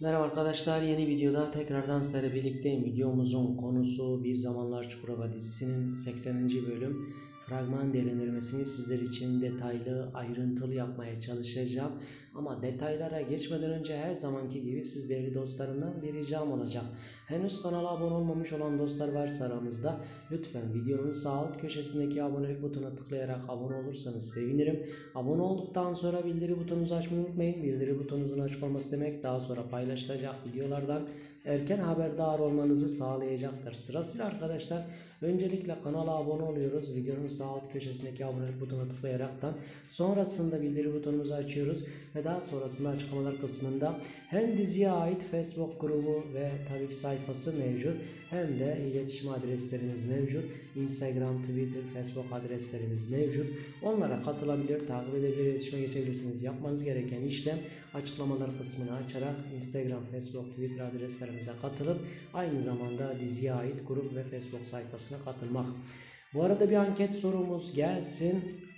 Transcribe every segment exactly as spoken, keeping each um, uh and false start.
Merhaba arkadaşlar, yeni videoda tekrardan sizlerle birlikteyim. Videomuzun konusu Bir Zamanlar Çukurova dizisinin sekseninci bölüm fragman değerlendirmesini sizler için detaylı, ayrıntılı yapmaya çalışacağım. Ama detaylara geçmeden önce her zamanki gibi siz değerli dostlarımdan bir ricam olacak. Henüz kanala abone olmamış olan dostlar varsa aramızda, lütfen videonun sağ alt köşesindeki abonelik butonuna tıklayarak abone olursanız sevinirim. Abone olduktan sonra bildiri butonunuzu açmayı unutmayın. Bildiri butonunuzun açık olması demek daha sonra paylaşılacak videolardan erken haberdar olmanızı sağlayacaktır. Sırasıyla arkadaşlar, öncelikle kanala abone oluyoruz. Videonun sağ alt köşesindeki abonelik butonuna tıklayaraktan sonrasında bildiri butonumuzu açıyoruz ve daha sonrasında açıklamalar kısmında hem diziye ait Facebook grubu ve tabii ki sayfası mevcut, hem de iletişim adreslerimiz mevcut. Instagram, Twitter, Facebook adreslerimiz mevcut. Onlara katılabilir, takip edebilir, iletişime geçebilirsiniz. Yapmanız gereken işlem açıklamalar kısmını açarak Instagram, Facebook, Twitter adreslerimize katılıp aynı zamanda diziye ait grup ve Facebook sayfasına katılmak. Bu arada bir anket sorumuz gelsin.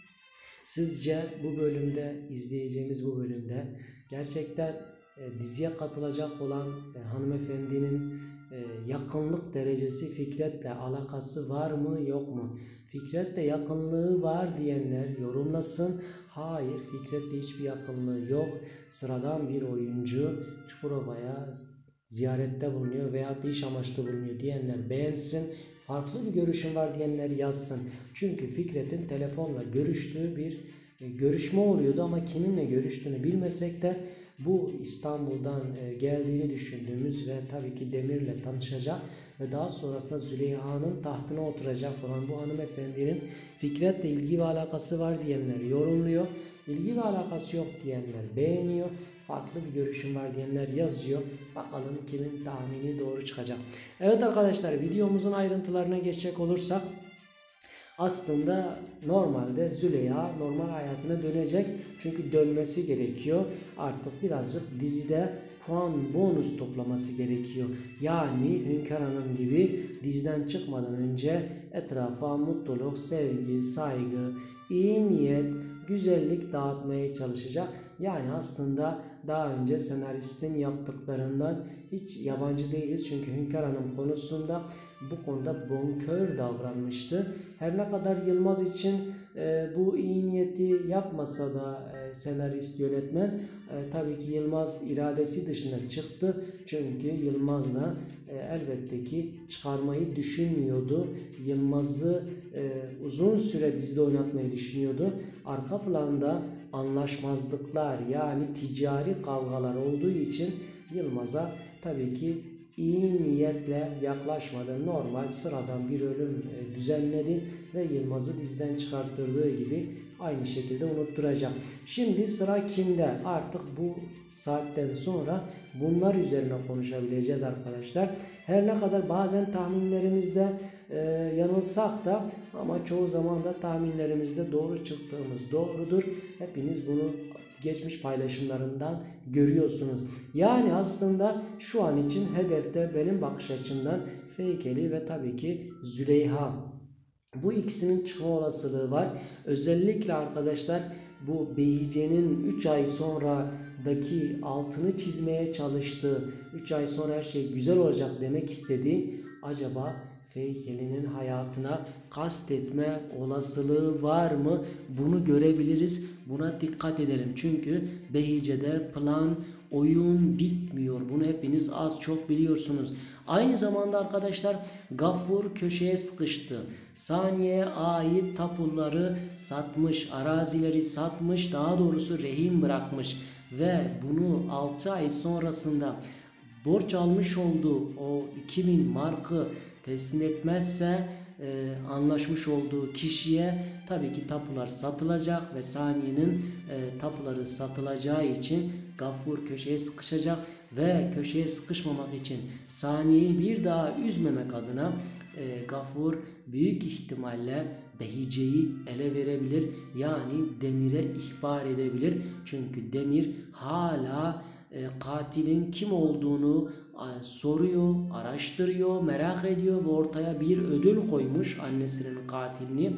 Sizce bu bölümde, izleyeceğimiz bu bölümde gerçekten e, diziye katılacak olan e, hanımefendinin e, yakınlık derecesi Fikret'le alakası var mı yok mu? Fikret'le yakınlığı var diyenler yorumlasın. Hayır, Fikret'le hiçbir yakınlığı yok. Sıradan bir oyuncu, Çukurova'ya ziyarette bulunuyor veya iş amaçlı bulunuyor diyenler beğensin. Farklı bir görüşüm var diyenler yazsın. Çünkü Fikret'in telefonla görüştüğü bir e, görüşme oluyordu ama kiminle görüştüğünü bilmesek de bu İstanbul'dan e, geldiğini düşündüğümüz ve tabii ki Demir'le tanışacak ve daha sonrasında Züleyha'nın tahtına oturacak olan bu hanımefendinin Fikret'le ilgi ve alakası var diyenler yorumluyor. İlgi ve alakası yok diyenler beğeniyor. Farklı bir görüşüm var diyenler yazıyor. Bakalım kimin tahmini doğru çıkacak. Evet arkadaşlar, videomuzun ayrıntılarına geçecek olursak, aslında normalde Züleyha normal hayatına dönecek. Çünkü dönmesi gerekiyor. Artık birazcık dizide puan bonus toplaması gerekiyor. Yani Hünkar Hanım gibi diziden çıkmadan önce etrafa mutluluk, sevgi, saygı, iyi niyet, güzellik dağıtmaya çalışacak. Yani aslında daha önce senaristin yaptıklarından hiç yabancı değiliz. Çünkü Hünkar Hanım konusunda bu konuda bonkör davranmıştı. Her ne kadar Yılmaz için e, bu iyi niyeti yapmasa da e, senarist, yönetmen e, tabii ki Yılmaz iradesi dışına çıktı. Çünkü Yılmaz da e, elbette ki çıkarmayı düşünmüyordu. Yılmaz'ı e, uzun süre dizide oynatmayı düşünüyordu. Arka planda anlaşmazlıklar, yani ticari kavgalar olduğu için Yılmaz'a tabii ki iyi niyetle yaklaşmadı. Normal sıradan bir ölüm düzenledi ve Yılmaz'ı diziden çıkarttırdığı gibi aynı şekilde unutturacak. Şimdi sıra kimde? Artık bu saatten sonra bunlar üzerine konuşabileceğiz arkadaşlar. Her ne kadar bazen tahminlerimizde e, yanılsak da ama çoğu zaman da tahminlerimizde doğru çıktığımız doğrudur. Hepiniz bunu geçmiş paylaşımlarından görüyorsunuz. Yani aslında şu an için hedefte benim bakış açımdan Feykeli ve tabii ki Züleyha. Bu ikisinin çıkma olasılığı var. Özellikle arkadaşlar bu Behice'nin üç ay sonradaki altını çizmeye çalıştığı, üç ay sonra her şey güzel olacak demek istediği, acaba Feykeli'nin hayatına kastetme olasılığı var mı? Bunu görebiliriz. Buna dikkat edelim. Çünkü Behice'de plan, oyun bitmiyor. Bunu hepiniz az çok biliyorsunuz. Aynı zamanda arkadaşlar Gafur köşeye sıkıştı. Saniye'ye ait tapuları satmış, arazileri satmış, daha doğrusu rehin bırakmış ve bunu altı ay sonrasında borç almış olduğu o iki bin markı teslim etmezse e, anlaşmış olduğu kişiye tabii ki tapular satılacak ve Saniye'nin e, tapuları satılacağı için Gafur köşeye sıkışacak ve köşeye sıkışmamak için Saniye'yi bir daha üzmemek adına e, Gafur büyük ihtimalle Behice'yi ele verebilir. Yani Demir'e ihbar edebilir. Çünkü Demir hala e, katilin kim olduğunu e, soruyor, araştırıyor, merak ediyor ve ortaya bir ödül koymuş annesinin katilini.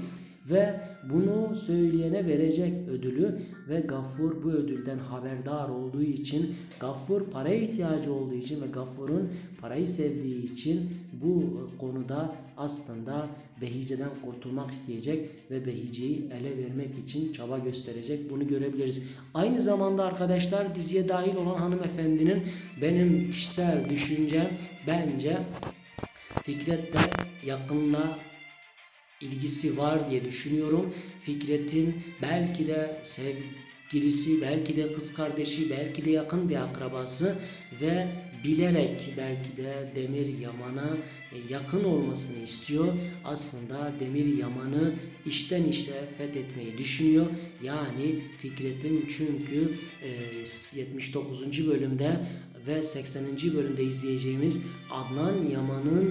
ve bunu söyleyene verecek ödülü ve Gafur bu ödülden haberdar olduğu için, Gafur paraya ihtiyacı olduğu için ve Gafur'un parayı sevdiği için bu konuda aslında Behice'den kurtulmak isteyecek ve Behice'yi ele vermek için çaba gösterecek. Bunu görebiliriz. Aynı zamanda arkadaşlar diziye dahil olan hanımefendinin benim kişisel düşüncem bence Fikret'le yakınla ilgisi var diye düşünüyorum. Fikret'in belki de sevgilisi, belki de kız kardeşi, belki de yakın bir akrabası ve bilerek belki de Demir Yaman'a yakın olmasını istiyor. Aslında Demir Yaman'ı içten içe fethetmeyi düşünüyor. Yani Fikret'in çünkü yetmiş dokuzuncu bölümde ve sekseninci bölümde izleyeceğimiz Adnan Yaman'ın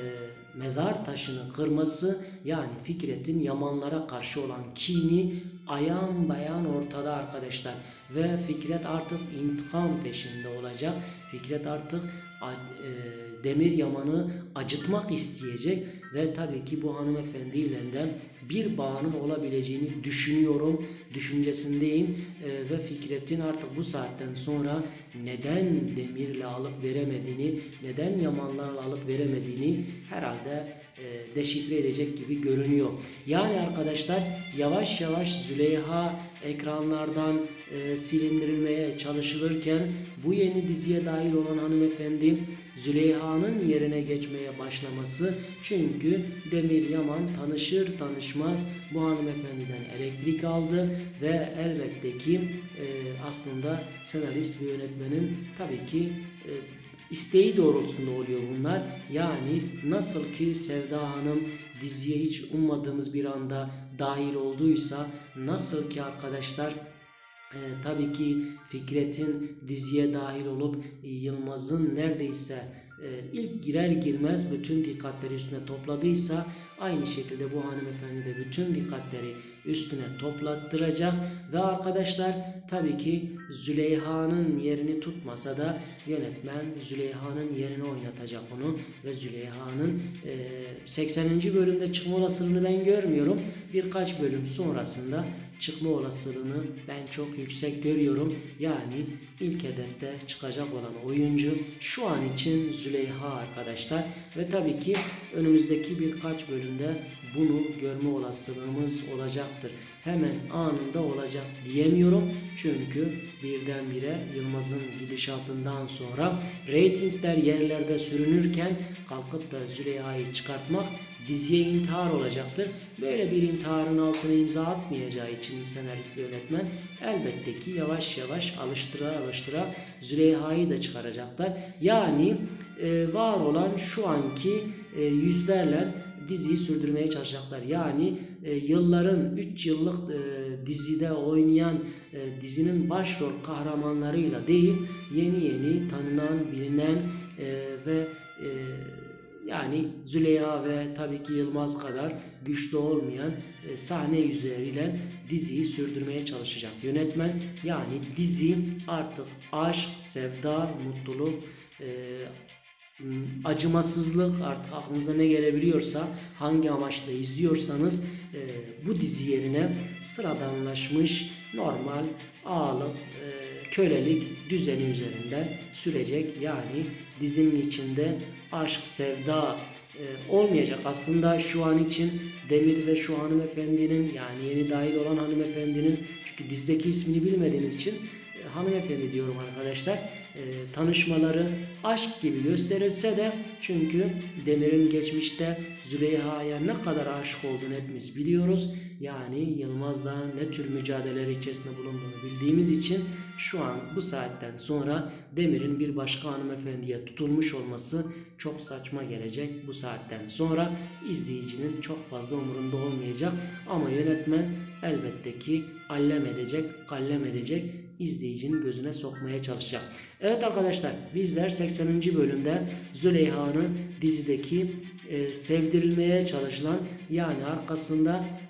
mezar taşını kırması, yani Fikret'in Yamanlara karşı olan kini ayan bayan ortada arkadaşlar. Ve Fikret artık intikam peşinde olacak. Fikret artık e, Demir Yaman'ı acıtmak isteyecek ve tabii ki bu hanımefendiyle de bir bağının olabileceğini düşünüyorum, düşüncesindeyim e, ve Fikret'in artık bu saatten sonra neden Demir'le alıp veremediğini, neden Yamanlarla alıp veremediğini herhalde e, deşifre edecek gibi görünüyor. Yani arkadaşlar yavaş yavaş Züleyha ekranlardan e, silindirilmeye çalışılırken bu yeni diziye dahil olan hanımefendi Züleyha'nın yerine geçmeye başlaması, çünkü Demir Yaman tanışır tanışmaz bu hanımefendiden elektrik aldı ve elbette ki e, aslında senarist ve yönetmenin tabii ki e, isteği doğrultusunda oluyor bunlar. Yani nasıl ki Sevda Hanım diziye hiç ummadığımız bir anda dahil olduysa, nasıl ki arkadaşlar Ee, tabii ki Fikret'in diziye dahil olup e, Yılmaz'ın neredeyse e, ilk girer girmez bütün dikkatleri üstüne topladıysa, aynı şekilde bu hanımefendi de bütün dikkatleri üstüne toplattıracak ve arkadaşlar tabii ki Züleyha'nın yerini tutmasa da yönetmen Züleyha'nın yerine oynatacak onu ve Züleyha'nın e, sekseninci bölümde çıkma olasılığını ben görmüyorum. Birkaç bölüm sonrasında çıkma olasılığını ben çok yüksek görüyorum. Yani ilk hedefte çıkacak olan oyuncu şu an için Züleyha arkadaşlar ve tabii ki önümüzdeki birkaç bölümde bunu görme olasılığımız olacaktır. Hemen anında olacak diyemiyorum. Çünkü birdenbire Yılmaz'ın gidişatından sonra reytingler yerlerde sürünürken kalkıp da Züleyha'yı çıkartmak diziye intihar olacaktır. Böyle bir intiharın altına imza atmayacağı için senarist yönetmen elbette ki yavaş yavaş alıştıra alıştıra Züleyha'yı da çıkaracaklar. Yani e, var olan şu anki e, yüzlerle diziyi sürdürmeye çalışacaklar. Yani e, yılların üç yıllık e, dizide oynayan e, dizinin başrol kahramanlarıyla değil, yeni yeni tanınan, bilinen e, ve e, yani Züleyha ve tabii ki Yılmaz kadar güçlü olmayan e, sahne yüzleriyle diziyi sürdürmeye çalışacak yönetmen. Yani dizi artık aşk, sevda, mutluluk, e, acımasızlık, artık aklınıza ne gelebiliyorsa, hangi amaçla izliyorsanız e, bu dizi yerine sıradanlaşmış normal ağalık, e, kölelik düzeni üzerinden sürecek. Yani dizinin içinde aşk, sevda e, olmayacak. Aslında şu an için Demir ve şu hanımefendinin, yani yeni dahil olan hanımefendinin, çünkü dizideki ismini bilmediğiniz için e, hanımefendi diyorum arkadaşlar, e, tanışmaları aşk gibi gösterilse de, çünkü Demir'in geçmişte Züleyha'ya ne kadar aşık olduğunu hepimiz biliyoruz. Yani Yılmaz'la ne tür mücadeleler içerisinde bulunduğunu bildiğimiz için şu an bu saatten sonra Demir'in bir başka hanımefendiye tutulmuş olması çok saçma gelecek. Bu saatten sonra izleyicinin çok fazla umurunda olmayacak ama yönetmen elbette ki allem edecek, kallem edecek, izleyicinin gözüne sokmaya çalışacak. Evet arkadaşlar, bizler sekseninci bölümde Züleyha'nın dizideki e, sevdirilmeye çalışılan, yani arkasında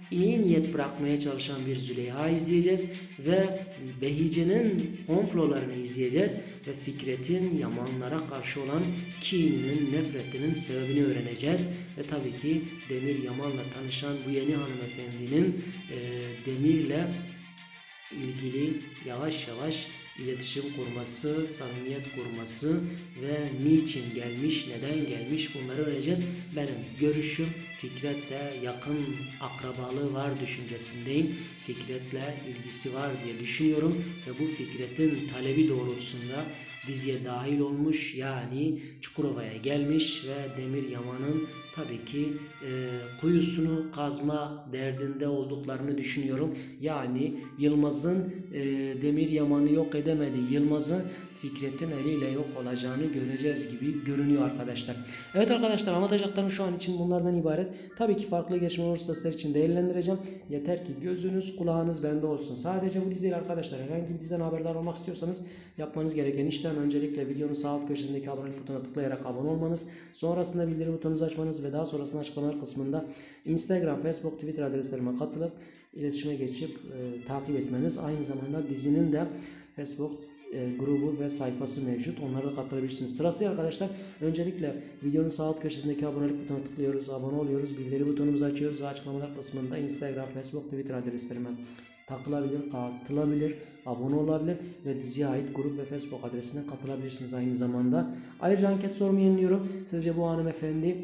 iyi niyet bırakmaya çalışan bir Züleyha izleyeceğiz ve Behice'nin komplolarını izleyeceğiz ve Fikret'in Yamanlara karşı olan kininin, nefretinin sebebini öğreneceğiz ve tabii ki Demir Yaman'la tanışan bu yeni hanımefendinin e, Demir'le ilgili yavaş yavaş iletişim kurması, samimiyet kurması ve niçin gelmiş, neden gelmiş bunları öğreneceğiz. Benim görüşüm Fikret'le yakın akrabalığı var düşüncesindeyim. Fikret'le ilgisi var diye düşünüyorum ve bu Fikret'in talebi doğrultusunda diziye dahil olmuş, yani Çukurova'ya gelmiş ve Demir Yaman'ın tabii ki e, kuyusunu kazma derdinde olduklarını düşünüyorum. Yani Yılmaz'ın e, Demir Yaman'ı yok edemedi. Yılmaz'ın Fikret'in eliyle yok olacağını göreceğiz gibi görünüyor arkadaşlar. Evet arkadaşlar, anlatacaklarım şu an için bunlardan ibaret. Tabii ki farklı gelişme olursa sizler için değerlendireceğim. Yeter ki gözünüz kulağınız bende olsun. Sadece bu diziyle arkadaşlar herhangi bir diziden haberdar olmak istiyorsanız yapmanız gereken işlem öncelikle videonun sağ alt köşesindeki abonelik butonuna tıklayarak abone olmanız. Sonrasında bildirim butonunuzu açmanız ve daha sonrasında açıklamalar kısmında Instagram, Facebook, Twitter adreslerime katılıp iletişime geçip e, takip etmeniz. Aynı zamanda dizinin de Facebook E, grubu ve sayfası mevcut. Onlara da katılabilirsiniz. Sırasıyla arkadaşlar öncelikle videonun sağ alt köşesindeki abonelik butonuna tıklıyoruz, abone oluyoruz, bildiri butonumuzu açıyoruz ve açıklamalar kısmında Instagram, Facebook, Twitter adreslerime takılabilir, katılabilir, abone olabilir ve diziye ait grup ve Facebook adresine katılabilirsiniz aynı zamanda. Ayrıca anket sorumu yeniliyorum. Sizce bu hanımefendi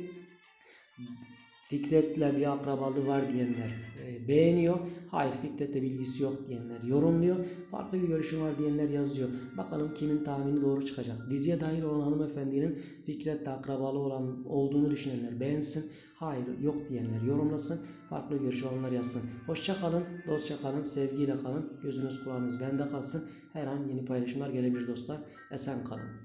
Fikret'le bir akrabalığı var diyenler e, beğeniyor. Hayır, Fikret'le bilgisi yok diyenler yorumluyor. Farklı bir görüşü var diyenler yazıyor. Bakalım kimin tahmini doğru çıkacak. Diziye dahil olan hanımefendinin Fikret'le akrabalı olan olduğunu düşünenler beğensin. Hayır, yok diyenler yorumlasın. Farklı görüşü olanlar yazsın. Hoşça kalın, dostça kalın, sevgiyle kalın. Gözünüz kulağınız bende kalsın. Her an yeni paylaşımlar gelebilir dostlar. Esen kalın.